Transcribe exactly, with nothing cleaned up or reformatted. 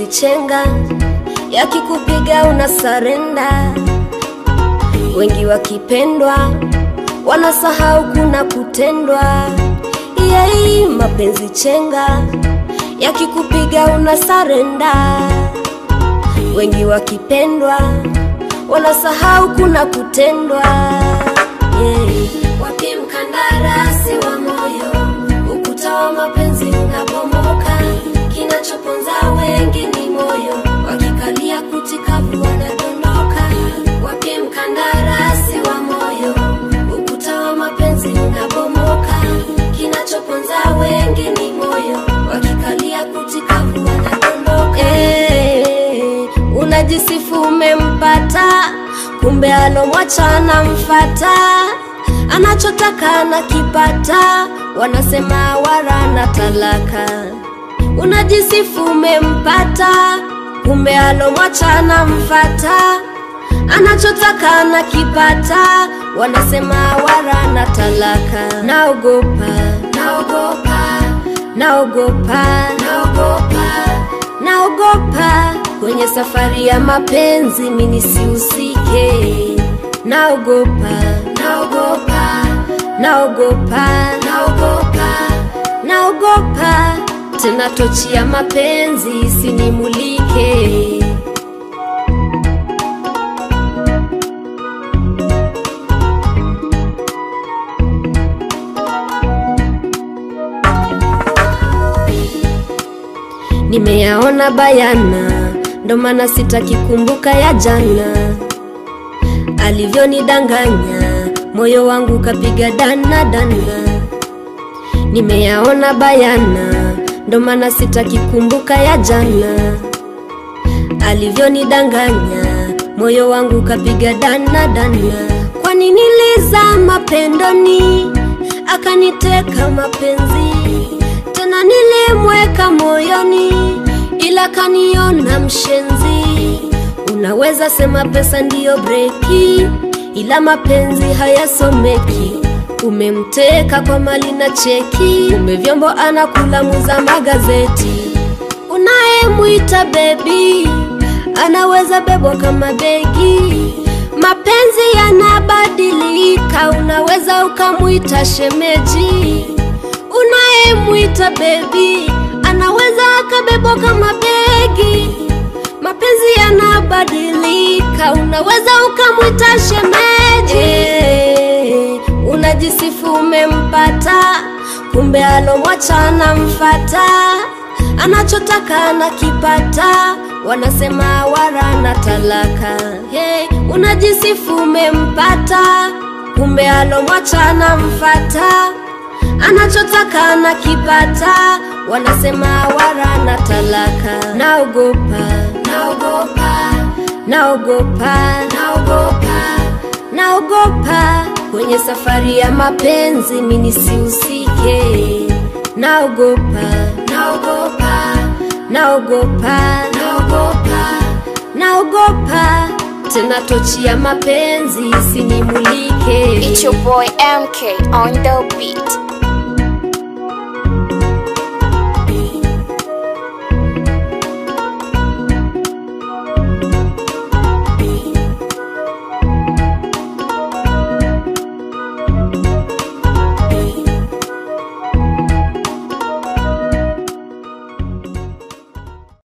mapenzi chenga, yakikupiga una surrender. Wengi wakipendwa wanasahau kuna kutendwa. Yei, mapenzi chenga, yakikupiga una surrender. Wengi wakipendwa wanasahau kuna kutendwa. Yei, wapi mkandarasi wa moyo, ukuta wa mapenzi unabomoka. Kinachoponza wengi ni moyo, wakikalia kutikavu wanadondoka. Wapi mkandarasi wa moyo, ukuta wa mapenzi unabomoka. Kinachoponza wengi ni moyo, wakikalia kutikavu wanadondoka. Hey, unajisifu umempata, kumbe alomwachana mfata. Anachotaka na kipata, wanasema warana talaka. Unajisifu umempata, kumbe alomwachana mfata. Anachotaka na kipata, wanasema warana talaka. Naogopa, naogopa, naogopa, naogopa, naogopa, kwenye safari ya mapenzi mimi nisihusike. Naogopa, naogopa, naogopa, naogopa, naogopa, tena tochi ya mapenzi isinimulike. Nimeyaona bayana, ndo maana sitaki kumbuka ya jana. Alivyonidanganya, moyo wangu kapiga dana dana. Nimeyaona bayana, ndo maana sitaki kumbuka ya jana. Alivyonidanganya, moyo wangu kapiga dana dana. Kwani nilizama pendoni, akaniteka mapenzi. Tena nilimweka moyoni, ila kaniona mshenzi. Unaweza sema pesa ndiyo breki, ila mapenzi hayasomeki. Umemteka kwa mali na cheki, ume vyombo anakula muza magazeti. Unayemuita baby, anaweza bebwa kama begi. Mapenzi yanabadilika, unaweza ukamuita shemeji. Unayemuita baby, anaweza akabebwa kama begi. Mapenzi yanabadilika, unaweza ukamuita shemeji. Hey, unajisifu umempata, kumbe alomwachana mfata. Anachotaka na kipata, wanasema warana talaka. Hey, unajisifu umempata, kumbe alomwachana mfata. Anachotaka na kipata, wanasema warana talaka. Naogopa, naogopa, naogopa, naogopa, naogopa, kwenye safari ya mapenzi mimi nisihusike. Naogopa, naogopa, naogopa, naogopa, naogopa, tena tochi ya mapenzi isinimulike. It's your boy M K on the beat.